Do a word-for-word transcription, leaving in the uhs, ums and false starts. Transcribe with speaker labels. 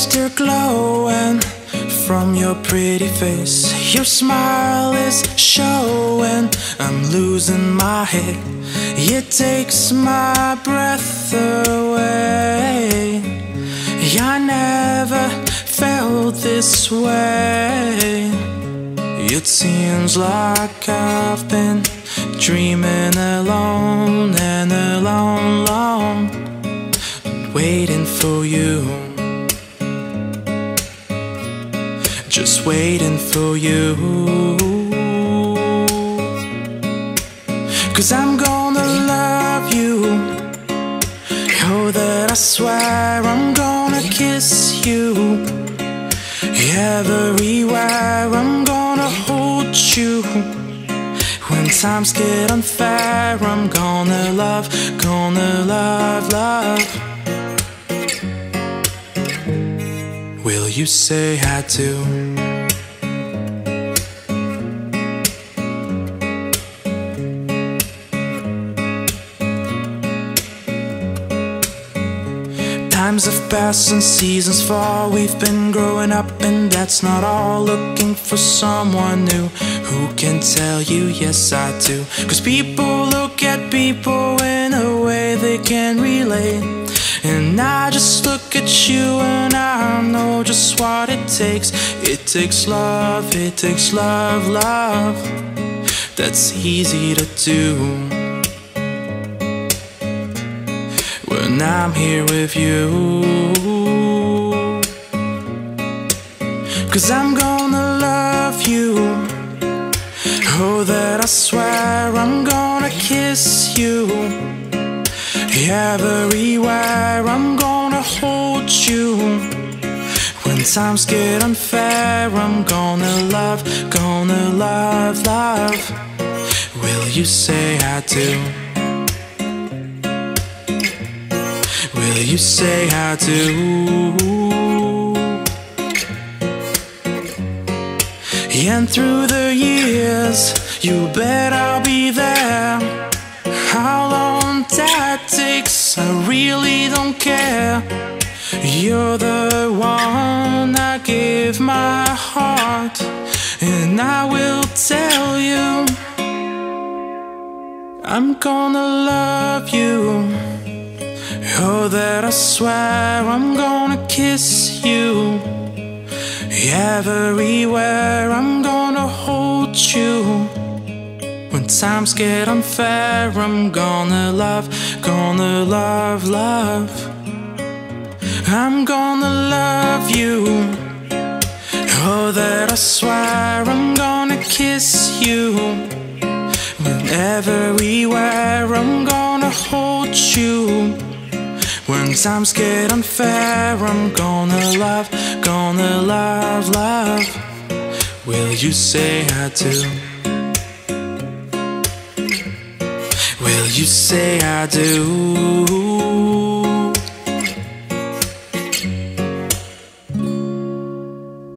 Speaker 1: still glowing from your pretty face. Your smile is showing, I'm losing my head. It takes my breath away. I never felt this way. It seems like I've been dreaming alone and alone, long, waiting for you, just waiting for you. 'Cause I'm gonna love you, oh that I swear. I'm gonna kiss you everywhere. I'm gonna hold you when times get unfair. I'm gonna love, gonna love, love. Will you say I do? Times have passed and seasons fall. We've been growing up and that's not all. Looking for someone new who can tell you yes I do. 'Cause people look at people in a way they can relate. And I just look at you and I know just what it takes. It takes love, it takes love, love. That's easy to do when I'm here with you. 'Cause I'm gonna love you, oh that I swear. I'm gonna kiss you everywhere. I'm gonna hold you when times get unfair. I'm gonna love, gonna love, love. Will you say I do? Will you say I do? And through the years, you bet I'll be there. How long that takes, I really don't care. You're the one I give my heart, and I will tell you I'm gonna love you, oh that I swear. I'm gonna kiss you everywhere. I'm gonna hold you when times get unfair. I'm gonna love, gonna love, love. I'm gonna love you, oh that I swear. I'm gonna kiss you when everywhere. I'm gonna hold you when times get unfair. I'm gonna love, gonna love, love. Will you say I do? Will you say I do?